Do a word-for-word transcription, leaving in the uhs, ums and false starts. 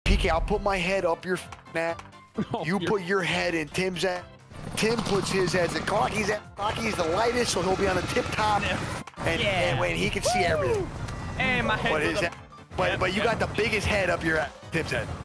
P K, I'll put my head up your neck. Oh, You put your head in Tim's head. Tim puts his head in Clocky's head. Clocky's the lightest, so he'll be on the tip top. And, Yeah. and when he can see everything. And my head But, goes his, up. but, Yep, but you yep. got the biggest head up your Tim's head.